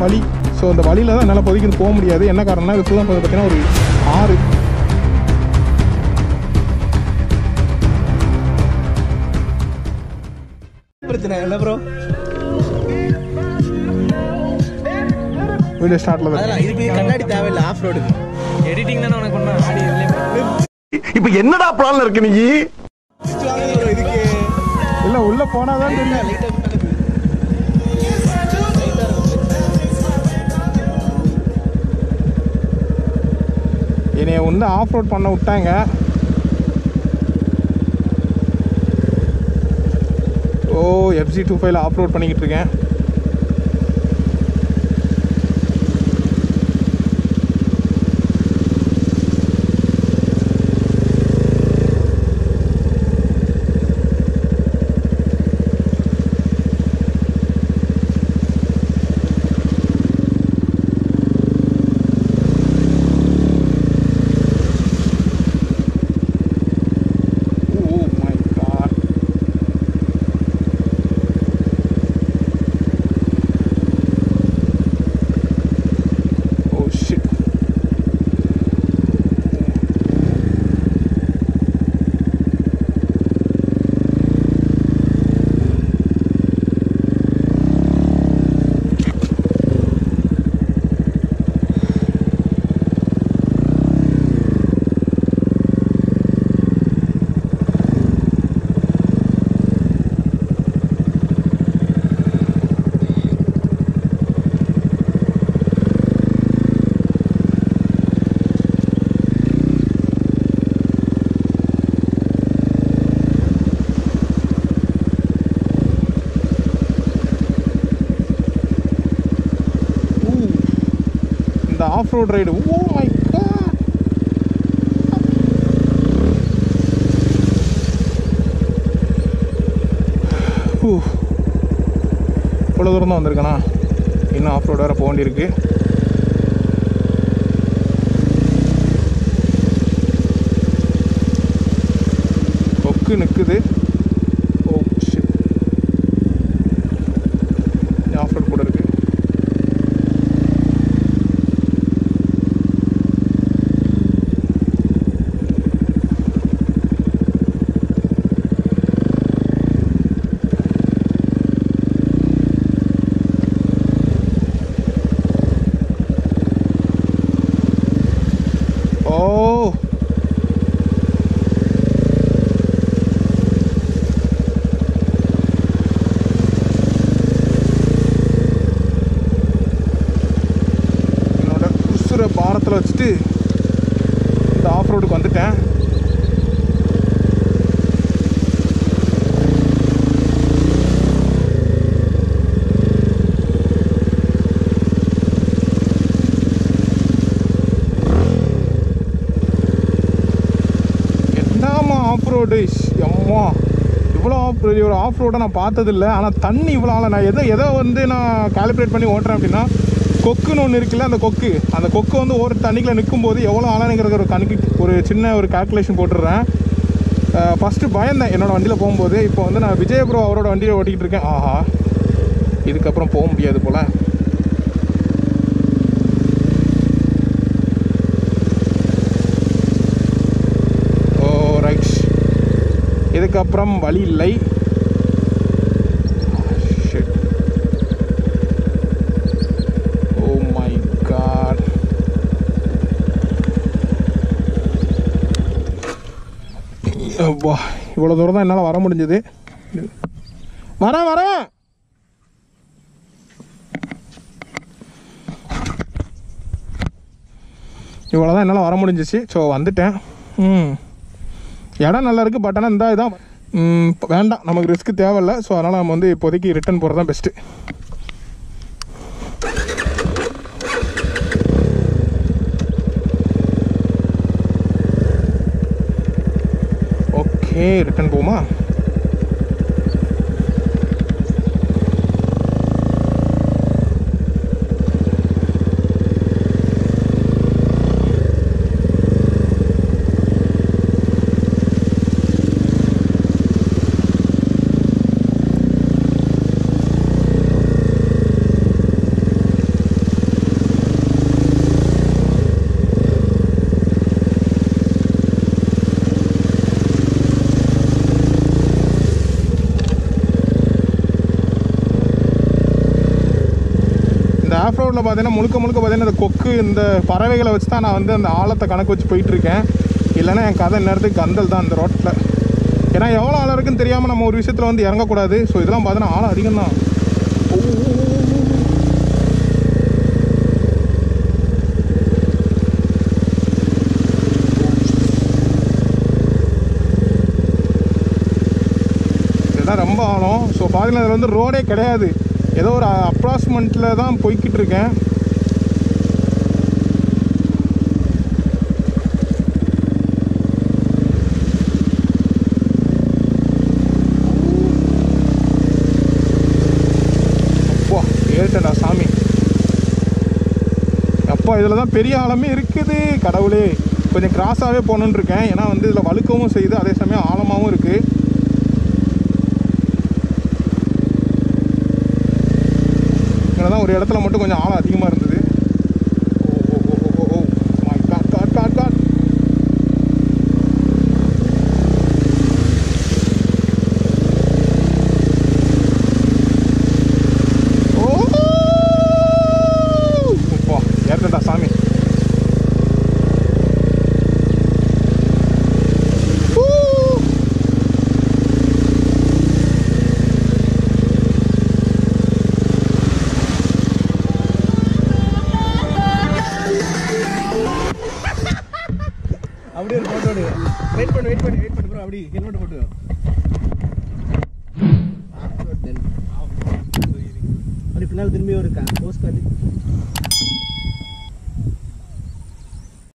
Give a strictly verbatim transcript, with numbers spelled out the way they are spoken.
வழி. ஸோ அந்த வழியில் தான் என்னால் பொதுக்கி போக முடியாது. என்ன காரணம்னா இது ஃபுல்லாக பார்த்தீங்கன்னா ஒரு ஆறு. பிரச்சனை இல்லை ப்ரோ. வீடியோ ஸ்டார்ட்ல தான் இதுக்கு கண்ணாடி தேவையில்லை. ஆஃப் ரோடு எடிட்டிங் தானே உனக்கு ஒன்றா ஆடி. இப்போ என்னடா பிளான்ல இருக்கு நீ? இதுக்கு இல்லை உள்ளே போனால் தான் தெரியும். என்னைய வந்து ஆஃப் ரோட் பண்ண விட்டாங்க. ஓ எஃப் ஜி டுவெண்ட்டி ஃபைவ்ல ஆஃப் ரோட் பண்ணிக்கிட்டு இருக்கேன். Off road ride. Oh my god. இவ்வளோ தூரம் தான் வந்திருக்கேண்ணா. இன்னும் ஆஃப் ரோடு வேறு போக வேண்டியிருக்கு. கொக்கு நிற்குது. Oh shit. ஆஃப் ரோட் கூட இருக்கு. பாரத்தில் வச்சுட்டு இந்த ஆஃப் ரோடுக்கு வந்துட்டேன். என்னம்மா ஆஃப் ரோடு அம்மா, இவ்வளோ ஆஃப் ஒரு ஆஃப் ரோடை நான் பார்த்ததில்லை. ஆனால் தண்ணி இவ்வளோ ஆள நான் எதை எதை வந்து நான் கால்குலேட் பண்ணி ஓட்டுறேன் அப்படின்னா, கொக்குன்னு ஒன்று இருக்குல்ல, அந்த கொக்கு அந்த கொக்கு வந்து ஒரு தண்ணிக்குள்ள நிற்கும் போது எவ்வளோ ஆளானுங்கிற ஒரு கணக்கு ஒரு சின்ன ஒரு கால்குலேஷன் போட்டுடுறேன். ஃபஸ்ட்டு பயந்தேன் என்னோடய வண்டியில் போகும்போது. இப்போ வந்து நான் விஜய் ப்ரோ அவரோட வண்டியில் ஓட்டிக்கிட்டு இருக்கேன். ஆஹா, இதுக்கப்புறம் போக முடியாது போல். ஓ ரைட், இதுக்கப்புறம் வழி இல்லை. இவ்வளோ தூரம் தான் என்னால் வர முடிஞ்சது. வரேன் வரேன் இவ்வளோ தான் என்னால் வர முடிஞ்சிச்சு. ஸோ வந்துட்டேன். ம் இடம் நல்லா இருக்குது. பட் ஆனால் இந்த இதான் வேண்டாம், நமக்கு ரிஸ்க்கு தேவையில்லை. ஸோ அதனால் நம்ம வந்து இப்போதைக்கு ரிட்டர்ன் போகிறது தான் பெஸ்ட்டு. ஓகே, ரிட்டர்ன் போமா? ஆஃப் ரோடில் பார்த்தீங்கன்னா முழுக்க முழுக்க பார்த்தீங்கன்னா இந்த கொக்கு இந்த பறவைகளை வச்சு தான் நான் வந்து அந்த ஆழத்தை கணக்கு வச்சு போயிட்டுருக்கேன். இல்லைன்னா என் கதை நேரத்துக்கு கந்தல் தான் அந்த ரோட்டில். ஏன்னா எவ்வளோ ஆழம் இருக்குன்னு தெரியாமல் நம்ம ஒரு விஷயத்தில் வந்து இறங்கக்கூடாது. ஸோ இதெல்லாம் பார்த்தீங்கன்னா ஆழம் அதிகம் தான். இதுதான் ரொம்ப ஆழம். ஸோ பார்த்தீங்கன்னா இதில் வந்து ரோடே கிடையாது. ஏதோ ஒரு அப்ராக்சிமெண்ட்டில் தான் போய்கிட்டு இருக்கேன். ஏறிட்டா சாமி. அப்பா இதில் தான் பெரிய ஆழமே இருக்குது. கடவுளே, கொஞ்சம் கிராஸாகவே போகணுன்னு இருக்கேன். ஏன்னா வந்து இதில் வழுக்கவும் செய்யுது, அதே சமயம் ஆழமாகவும் இருக்குது. இங்கே தான் ஒரு இடத்துல மட்டும் கொஞ்சம் ஆழம் அதிகமாக இருந்தது. Oh oh oh oh my god god god god. ஏற்றா சாமி. அப்படியே ஒரு போட்டோ எடு. வெயிட் பண்ணு வெயிட் பண்ணு வெயிட் பண்ணு ப்ரோ. அப்படி ஹெல்மெட் போட்டு அப்படி பின்னால் திரும்பி ஒரு போஸ்ட் காட்டி